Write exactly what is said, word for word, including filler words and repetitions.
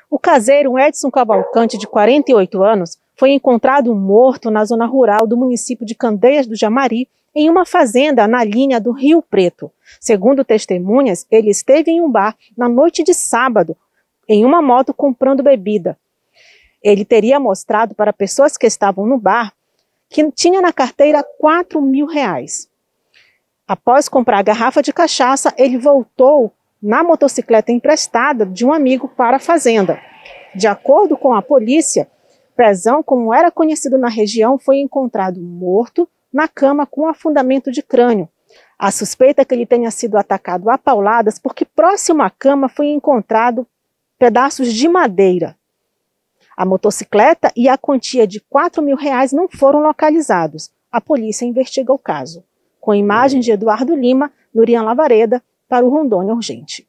O caseiro Edson Cavalcante, de quarenta e oito anos, foi encontrado morto na zona rural do município de Candeias do Jamari, em uma fazenda na linha do Rio Preto. Segundo testemunhas, ele esteve em um bar na noite de sábado, em uma moto comprando bebida. Ele teria mostrado para pessoas que estavam no bar que tinha na carteira quatro mil reais. Após comprar a garrafa de cachaça, ele voltou na motocicleta emprestada de um amigo para a fazenda. De acordo com a polícia, Pezão, como era conhecido na região, foi encontrado morto na cama com afundamento de crânio. A suspeita é que ele tenha sido atacado a pauladas porque próximo à cama foi encontrado pedaços de madeira. A motocicleta e a quantia de quatro mil reais não foram localizados. A polícia investiga o caso. Com imagens de Eduardo Lima, Nurian Lavareda, para o Rondônia Urgente.